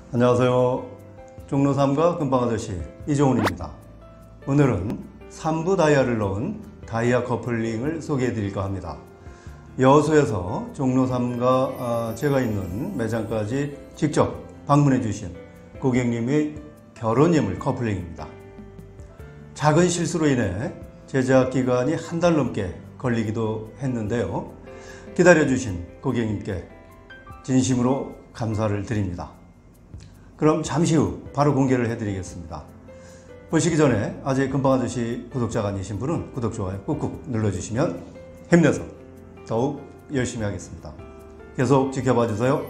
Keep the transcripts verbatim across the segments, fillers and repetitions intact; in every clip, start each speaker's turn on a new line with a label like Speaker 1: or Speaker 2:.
Speaker 1: 안녕하세요. 종로 삼가 금방아저씨 이종훈입니다. 오늘은 삼부 다이아를 넣은 다이아 커플링을 소개해 드릴까 합니다. 여수에서 종로 삼가 제가 있는 매장까지 직접 방문해 주신 고객님의 결혼 예물 커플링입니다. 작은 실수로 인해 제작 기간이 한 달 넘게 걸리기도 했는데요. 기다려 주신 고객님께 진심으로 감사를 드립니다. 그럼 잠시 후 바로 공개를 해드리겠습니다. 보시기 전에 아직 금방아저씨 구독자가 아니신 분은 구독, 좋아요 꾹꾹 눌러주시면 힘내서 더욱 열심히 하겠습니다. 계속 지켜봐 주세요.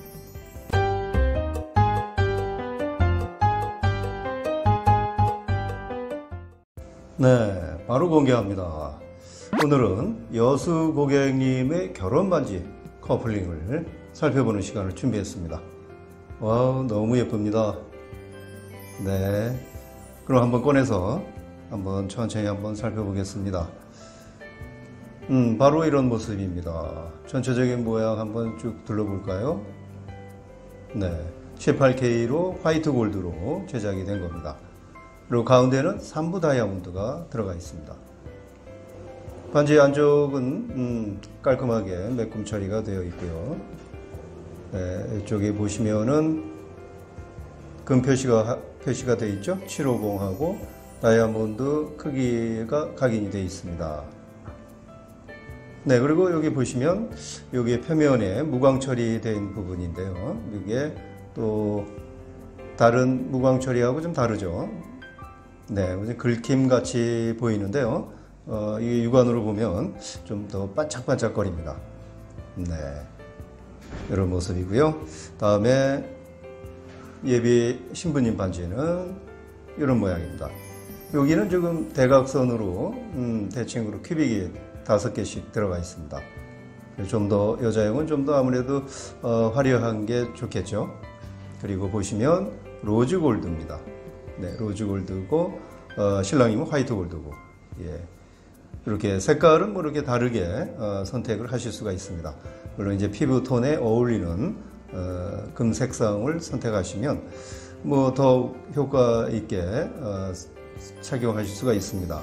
Speaker 1: 네, 바로 공개합니다. 오늘은 여수 고객님의 결혼 반지 커플링을 살펴보는 시간을 준비했습니다. 와우, 너무 예쁩니다. 네, 그럼 한번 꺼내서 한번 천천히 한번 살펴보겠습니다. 음, 바로 이런 모습입니다. 전체적인 모양 한번 쭉 둘러볼까요? 네, 십팔 케이로 화이트 골드로 제작이 된 겁니다. 그리고 가운데는 삼부 다이아몬드가 들어가 있습니다. 반지 안쪽은 음, 깔끔하게 매꿈 처리가 되어 있고요. 네, 이쪽에 보시면은 금 표시가 표시가 되어 있죠. 칠백오십하고 다이아몬드 크기가 각인이 되어 있습니다. 네, 그리고 여기 보시면 여기 표면에 무광 처리된 부분인데요. 이게 또 다른 무광 처리하고 좀 다르죠. 네, 긁힘 같이 보이는데요. 어, 이 육안으로 보면 좀 더 반짝반짝거립니다. 네, 이런 모습이고요. 다음에 예비 신부님 반지는 이런 모양입니다. 여기는 지금 대각선으로 음, 대칭으로 큐빅이 다섯 개씩 들어가 있습니다. 좀 더 여자용은 좀 더 아무래도 어, 화려한 게 좋겠죠. 그리고 보시면 로즈 골드입니다. 네, 로즈 골드고 어, 신랑님은 화이트 골드고, 예, 이렇게 색깔은 뭐 이렇게 다르게 어, 선택을 하실 수가 있습니다. 물론 이제 피부 톤에 어울리는 어, 금 색상을 선택하시면 뭐 더욱 효과 있게 어, 착용하실 수가 있습니다.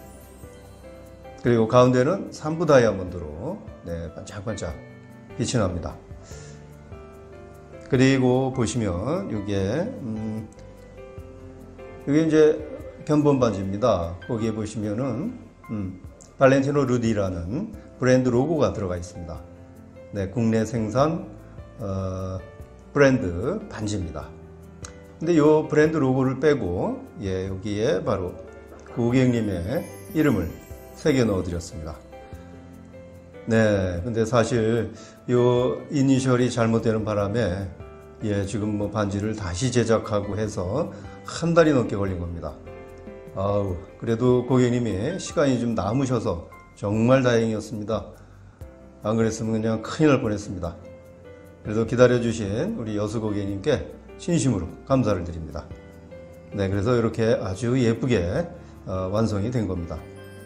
Speaker 1: 그리고 가운데는 삼부 다이아몬드로 네, 반짝반짝 빛이 납니다. 그리고 보시면 이게 음, 이게 이제 견본 반지입니다. 거기에 보시면은 음, 발렌티노 루디라는 브랜드 로고가 들어가 있습니다. 네, 국내 생산 어, 브랜드 반지입니다. 근데 이 브랜드 로고를 빼고 예, 여기에 바로 고객님의 이름을 새겨 넣어 드렸습니다. 네, 근데 사실 이 이니셜이 잘못되는 바람에 예, 지금 뭐 반지를 다시 제작하고 해서 한 달이 넘게 걸린 겁니다. 아우, 그래도 고객님이 시간이 좀 남으셔서 정말 다행이었습니다. 안 그랬으면 그냥 큰일 날 뻔했습니다. 그래도 기다려주신 우리 여수 고객님께 진심으로 감사를 드립니다. 네, 그래서 이렇게 아주 예쁘게 어, 완성이 된 겁니다.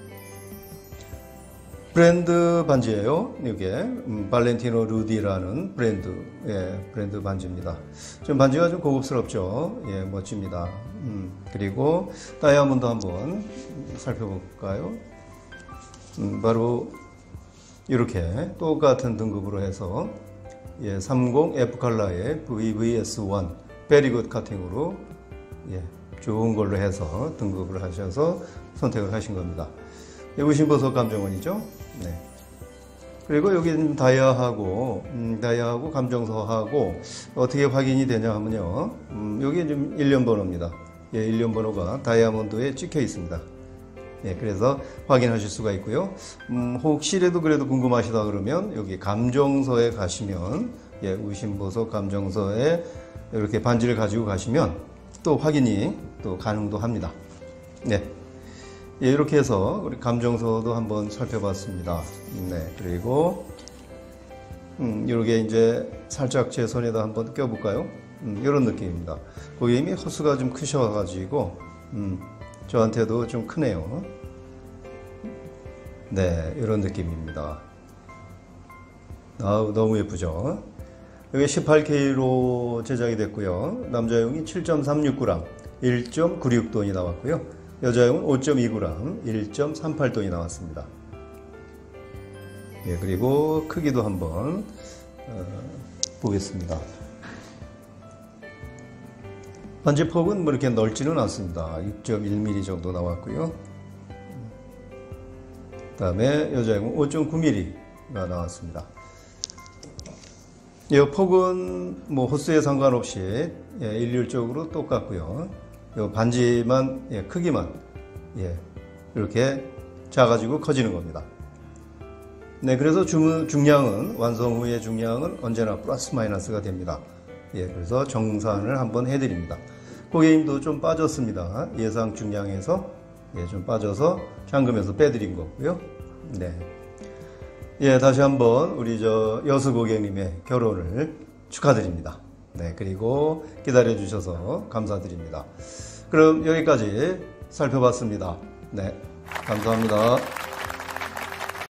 Speaker 1: 브랜드 반지예요. 이게 음, 발렌티노 루디라는 브랜드, 예, 브랜드 반지입니다. 좀 반지가 좀 고급스럽죠. 예, 멋집니다. 음, 그리고 다이아몬드 한번 살펴볼까요? 음, 바로 이렇게 똑같은 등급으로 해서 예, 삼십 에프 컬러의 브이브이에스 일 베리굿 카팅으로 예, 좋은 걸로 해서 등급을 하셔서 선택을 하신 겁니다. 우신보석 감정원이죠. 네. 그리고 여기는 다이아하고 음, 다이아하고 감정서하고 어떻게 확인이 되냐 하면요. 음, 여기 좀 일련 번호입니다. 예, 일련 번호가 다이아몬드에 찍혀 있습니다. 예, 그래서 확인하실 수가 있고요. 음, 혹시라도 그래도 궁금하시다 그러면 여기 감정서에 가시면 예, 우신보석 감정서에 이렇게 반지를 가지고 가시면 또 확인이 또 가능도 합니다. 네. 예, 이렇게 해서 우리 감정서도 한번 살펴봤습니다. 네, 그리고 음, 이렇게 이제 살짝 제 손에다 한번 껴볼까요? 음, 이런 느낌입니다. 고객님이 호수가 좀 크셔가지고 음, 저한테도 좀 크네요. 네, 이런 느낌입니다. 아우, 너무 예쁘죠? 여기 십팔 케이로 제작이 됐고요. 남자용이 칠 점 삼육 그램, 일 점 구육 돈이 나왔고요. 여자용은 오 점 이 그램, 일 점 삼팔 돈이 나왔습니다. 예, 그리고 크기도 한번 어, 보겠습니다. 반지폭은 뭐 이렇게 넓지는 않습니다. 육 점 일 밀리미터 정도 나왔고요. 그 다음에 여자용은 오 점 구 밀리미터가 나왔습니다. 이 폭은 뭐 호수에 상관없이 예, 일률적으로 똑같고요. 이 반지만 예, 크기만 예, 이렇게 작아지고 커지는 겁니다. 네, 그래서 중, 중량은 완성 후의 중량은 언제나 플러스 마이너스가 됩니다. 예, 그래서 정산을 한번 해드립니다. 고객님도 좀 빠졌습니다. 예상 중량에서 예, 좀 빠져서 현금에서 빼드린 거고요. 네. 예, 다시 한번 우리 저 여수 고객님의 결혼을 축하드립니다. 네, 그리고 기다려 주셔서 감사드립니다. 그럼 여기까지 살펴봤습니다. 네, 감사합니다.